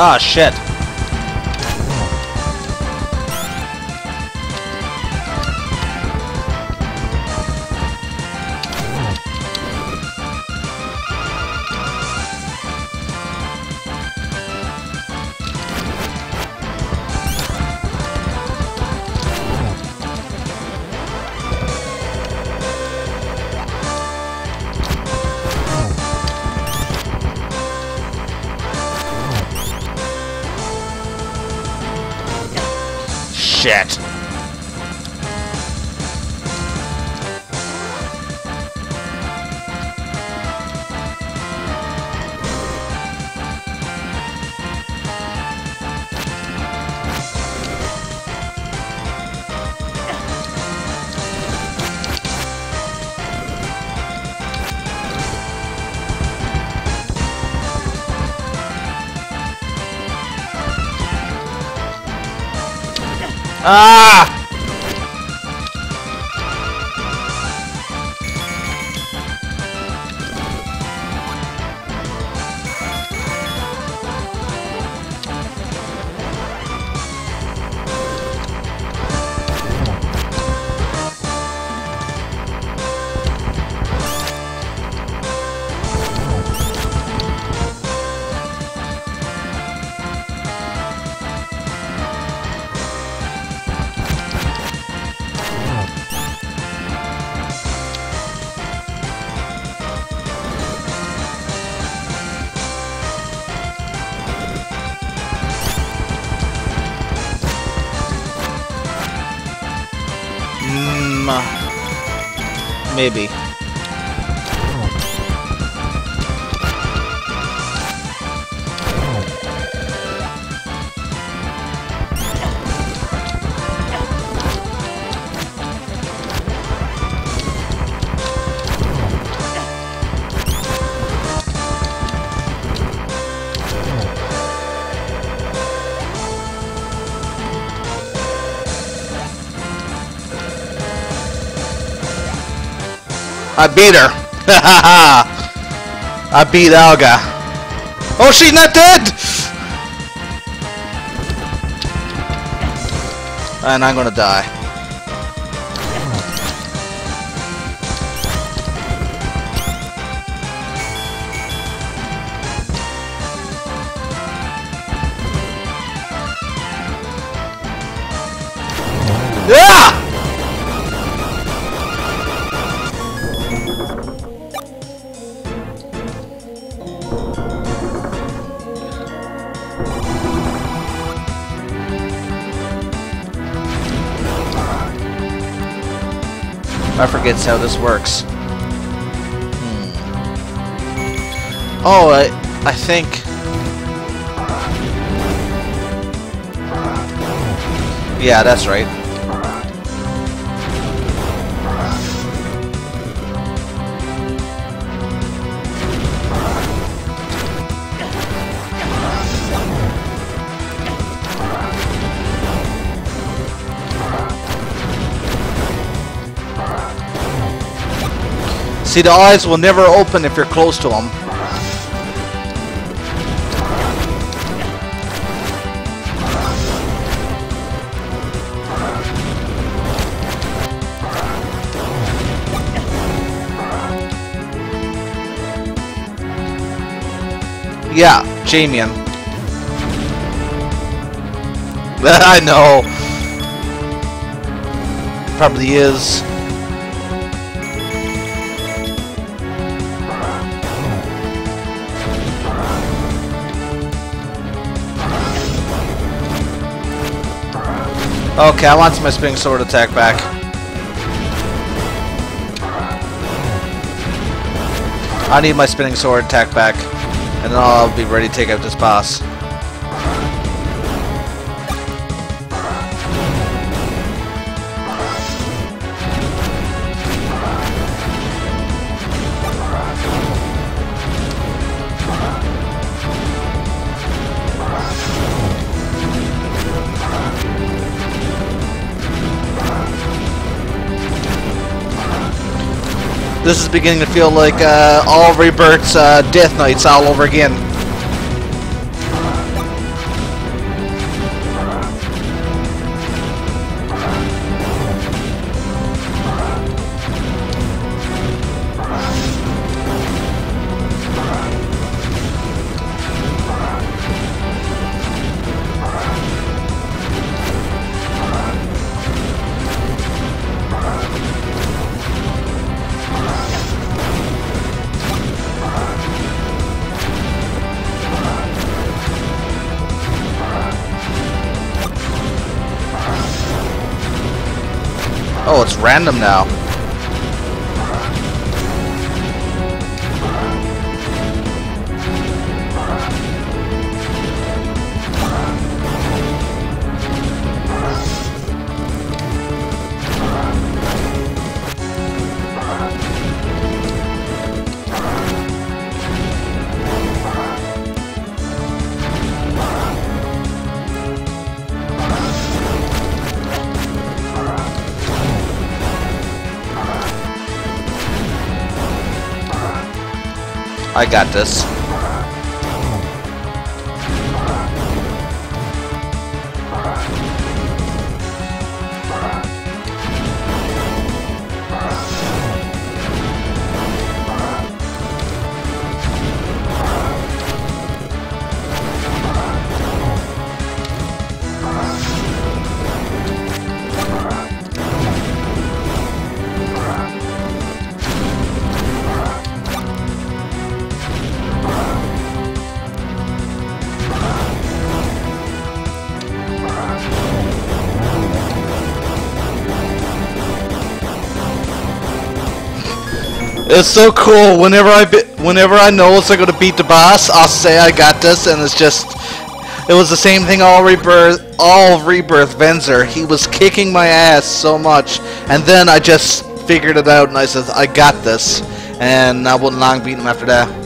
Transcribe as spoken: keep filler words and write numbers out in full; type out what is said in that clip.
Ah, shit. Shit. Ah! Maybe. I beat her. I beat Auga. Oh, she's not dead! And I'm gonna die. Ah! I forget how this works. Hmm. Oh, I, I think... Yeah, that's right. See, the eyes will never open if you're close to them. Yeah, Jamian. I know. Probably is. Okay, I want my spinning sword attack back. I need my spinning sword attack back, and then I'll be ready to take out this boss. This is beginning to feel like uh, all Rebirth's uh, Death Knights all over again. Oh, it's random now. I got this. It's so cool. Whenever I be whenever I know it's like gonna beat the boss, I'll say I got this, and it's just it was the same thing all rebirth all rebirth Venzer. He was kicking my ass so much, and then I just figured it out, and I said I got this, and I wouldn't long beat him after that.